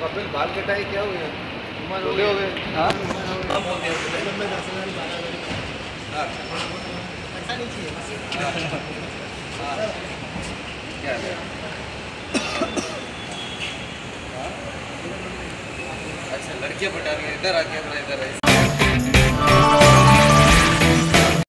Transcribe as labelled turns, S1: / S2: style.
S1: कपिल बाल कटाई क्या हुए? उम्र हो गए। हाँ ऐसा नहीं चाहिए। क्या है? अच्छा लड़कियां पटा रही है, इधर आके अपना इधर